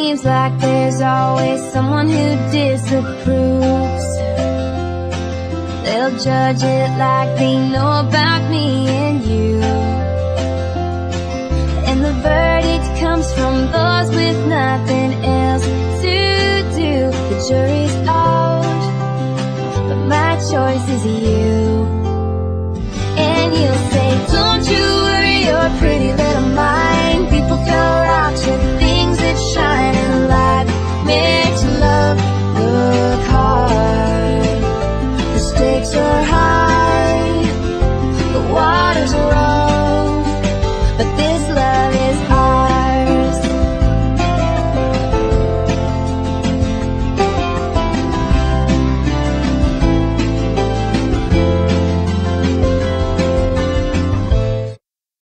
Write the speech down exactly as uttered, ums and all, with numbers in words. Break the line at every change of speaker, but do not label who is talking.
seems like there's always someone who disapproves. They'll judge it like they know about me and you, and the verdict comes from those with nothing else to do. The jury's out, but my choice is you. And you'll say, don't you worry your pretty little mind. People throw rocks at things that shine, and life makes love look hard. The stakes are high, the water's rough.